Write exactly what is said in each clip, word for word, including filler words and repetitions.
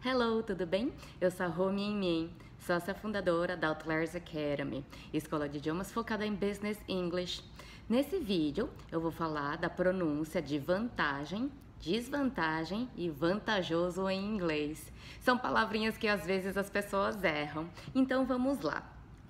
Hello, tudo bem? Eu sou a Rô Mien Mien, sócia fundadora da Outliers Academy, escola de idiomas focada em Business English. Nesse vídeo, eu vou falar da pronúncia de vantagem, desvantagem e vantajoso em inglês. São palavrinhas que às vezes as pessoas erram, então vamos lá.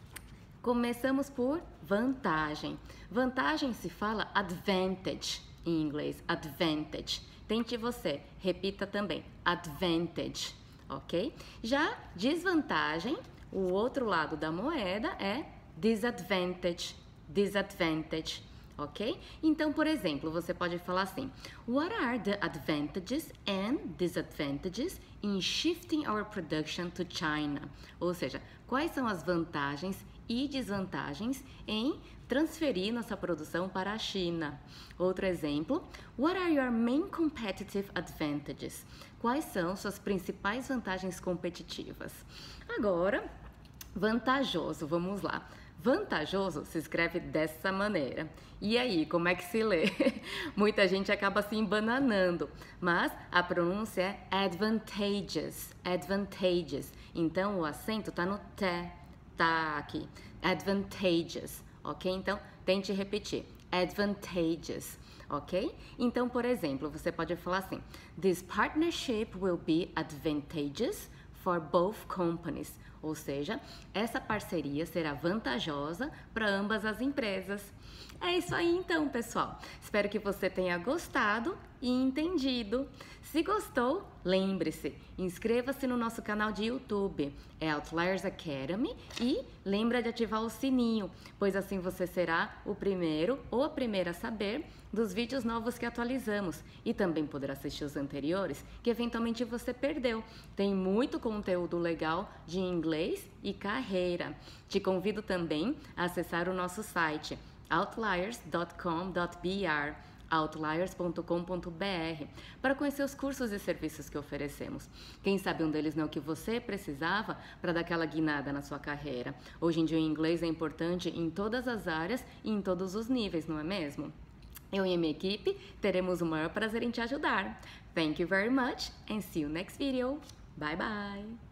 Começamos por vantagem. Vantagem se fala advantage em inglês, advantage. Tente você, repita também, advantage, ok? Já desvantagem, o outro lado da moeda é disadvantage, disadvantage, ok? Então, por exemplo, você pode falar assim: What are the advantages and disadvantages in shifting our production to China? Ou seja, quais são as vantagens e desvantagens em transferir nossa produção para a China? Outro exemplo: What are your main competitive advantages? Quais são suas principais vantagens competitivas? Agora, vantajoso, vamos lá. Vantajoso se escreve dessa maneira. E aí, como é que se lê? Muita gente acaba se embananando, mas a pronúncia é advantageous, advantageous. Então, o acento está no T, tá aqui, advantageous, ok? Então, tente repetir, advantageous, ok? Então, por exemplo, você pode falar assim: This partnership will be advantageous for both companies. Ou seja, essa parceria será vantajosa para ambas as empresas. É isso aí então, pessoal. Espero que você tenha gostado e entendido. Se gostou, lembre-se, inscreva-se no nosso canal de YouTube, é Outliers Academy, e lembra de ativar o sininho, pois assim você será o primeiro ou a primeira a saber dos vídeos novos que atualizamos, e também poderá assistir os anteriores que eventualmente você perdeu. Tem muito conteúdo legal de inglês e carreira. Te convido também a acessar o nosso site outliers ponto com ponto b r, outliers ponto com ponto b r, para conhecer os cursos e serviços que oferecemos. Quem sabe um deles não é o que você precisava para dar aquela guinada na sua carreira. Hoje em dia o inglês é importante em todas as áreas e em todos os níveis, não é mesmo? Eu e a minha equipe teremos o maior prazer em te ajudar. Thank you very much and see you next video. Bye bye!